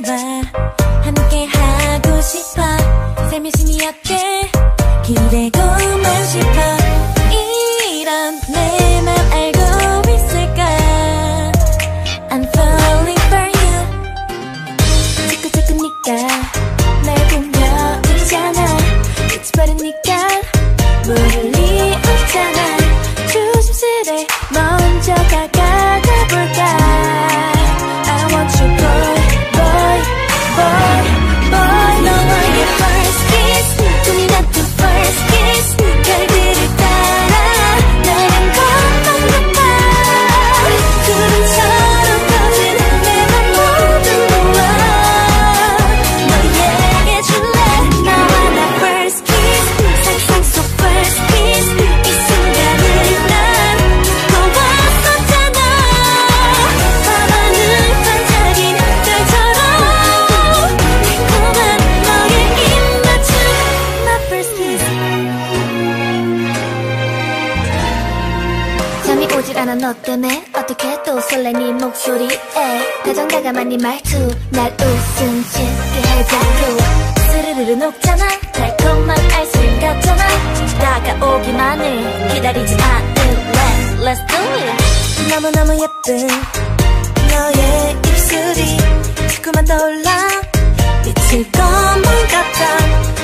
너와 함께 하고 싶어 살며시 네 어깨 기대고만 싶어 이런 내 맘 알고 있을까 I'm falling for you 자꾸 네가 날 보며 웃잖아 끝이 빠르니까 모를 리 없잖아 조심스레 먼저 다가가 볼까 I want you boy boy boy boy 너와의 first kiss 꿈이 같은 first kiss 별들을 따라 나는 것만 같아 구름처럼 퍼진 내 맘 모두 모아 너에게 줄래 나와 나 first kiss 상상 속 first kiss 이 순간을 난 보았었잖아 밤하늘 반짝인 별처럼 달콤한 너의 입맞춤 My first kiss 잠이 오질 않아 너 때문에 어떻게 또 설레 네 목소리에 가장 다감한 네 말투 날 웃음 짓게 해 자꾸 스르르르 녹잖아 달콤한 아이스크림 같잖아 다가오기만 해 기다리지 않을래 Let's do it 너무너무 예쁜 너의 입술이 자꾸만 떠올라 미칠 것만 같아